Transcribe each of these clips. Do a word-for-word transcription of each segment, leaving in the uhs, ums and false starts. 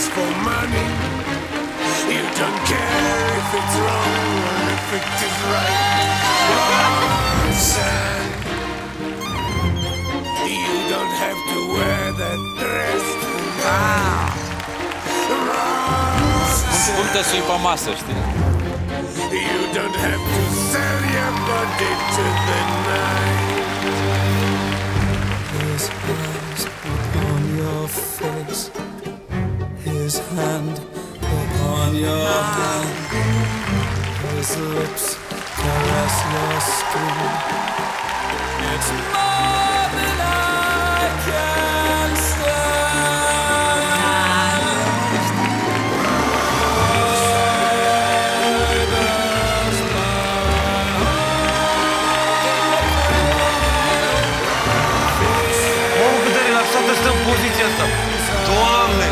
just for money. You don't care if it's wrong or if it is right. Roxanne, you don't have to wear that dress tonight. Roxanne, cum te sui pe masă, știi? you don't have to sell your body to the night. His eyes upon your face, his hand upon your hand, his lips caress your skin. It's more than I can Să stăm în poziția asta. Doamne!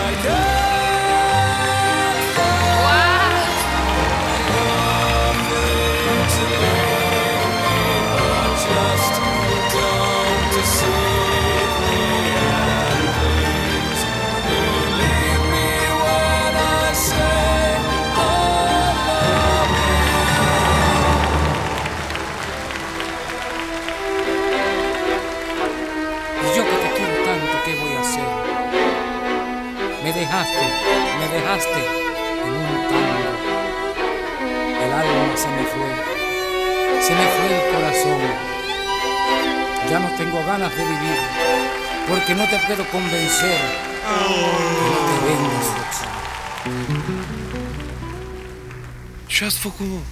Me dejaste, me dejaste en un tango. El alma se me fue, se me fue el corazón. Ya no tengo ganas de vivir, porque no te puedo convencer que no te vendes, Roxanne. Ce-ați făcut, mă?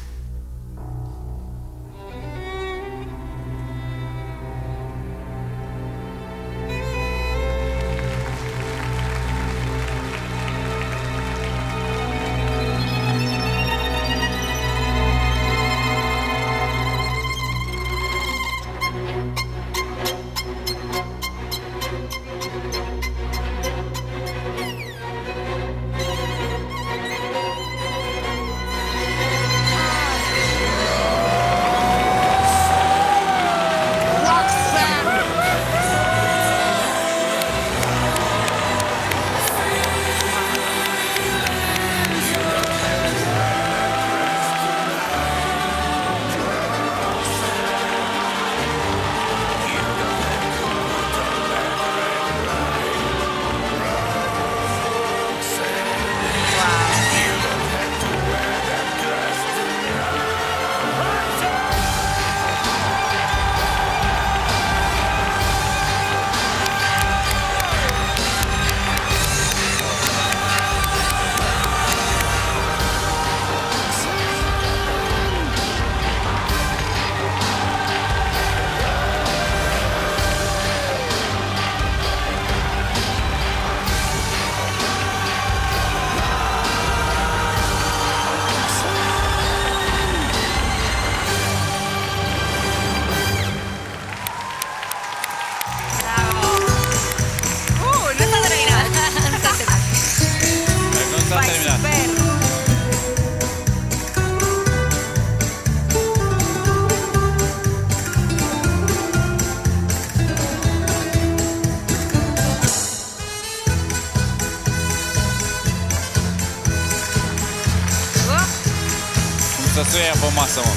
Să se ia pe masă, mă.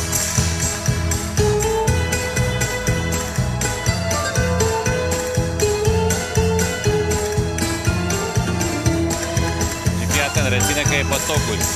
Și fii atent, reține că e pe tocuri.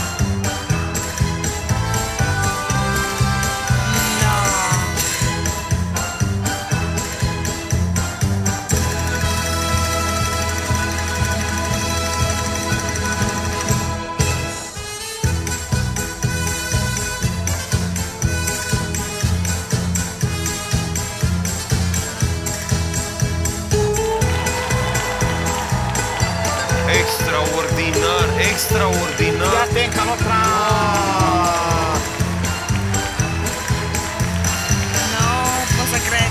Extraordinar, extraordinar. Fíjate, en otra. No, no se cree.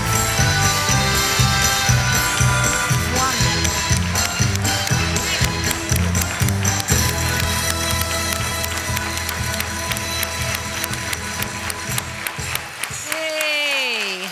Hey.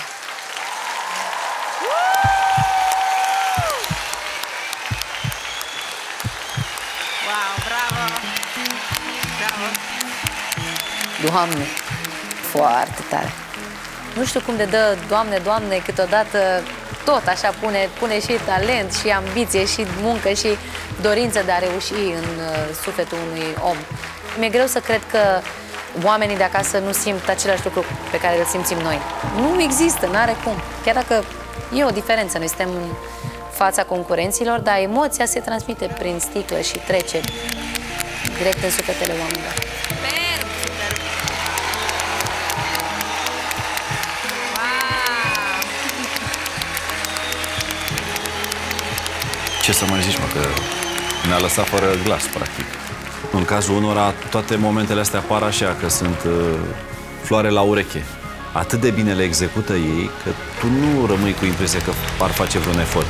Woo! Wow, bravo! Bravo! Doamne, foarte tare. Nu știu cum de dă Doamne, Doamne, câteodată tot așa pune, pune și talent, și ambiție, și muncă, și dorință de a reuși în uh, sufletul unui om. Mi-e greu să cred că oamenii de acasă nu simt același lucru pe care îl simțim noi. Nu există, n-are cum. Chiar dacă e o diferență, noi suntem în fața concurenților, dar emoția se transmite prin sticlă și trece direct în sufletele oamenilor. Superb! Superb! Wow! Ce să mai zici, mă, că ne-a lăsat fără glas, practic. În cazul unora, toate momentele astea apar așa, că sunt uh, floare la ureche. Atât de bine le execută ei, că tu nu rămâi cu impresia că par face vreun efort.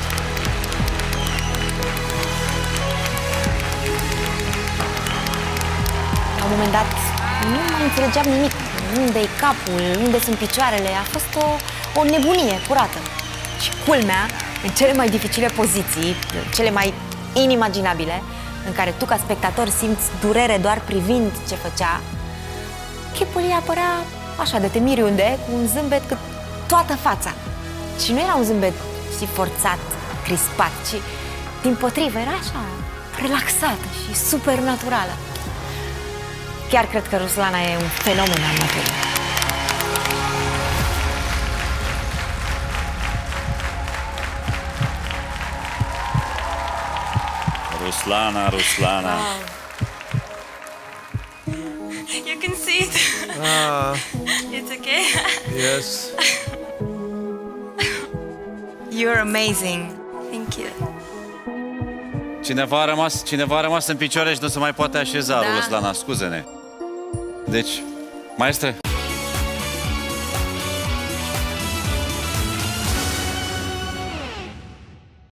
La un moment dat nu mai înțelegeam nimic. Unde-i capul, unde sunt picioarele, a fost o, o nebunie curată. Și culmea, în cele mai dificile poziții, cele mai inimaginabile, în care tu ca spectator simți durere doar privind ce făcea, chipul ei apărea așa de temiriunde, cu un zâmbet cât toată fața. Și nu era un zâmbet și forțat, crispat, ci dimpotrivă, era așa, relaxată și supernaturală. Chiar cred că Ruslana e un fenomen al naturii. Ruslana, Ruslana. Wow. You can see it. Ah, It's okay. yes. You're amazing. Thank you. Cineva a rămas, cineva a rămas în picioare și nu se mai poate așeza, Da. Ruslana, scuze-ne. Deci, maestră,